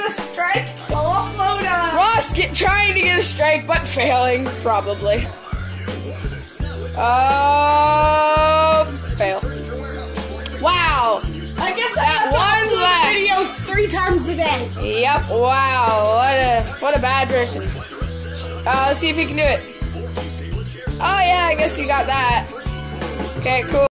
get a strike, I'll upload Ross trying to get a strike, but failing, probably. Fail. Wow. I guess that I one upload a video 3 times a day. Yep. Wow. What a bad person. Let's see if he can do it. Oh yeah, I guess you got that. Okay, cool.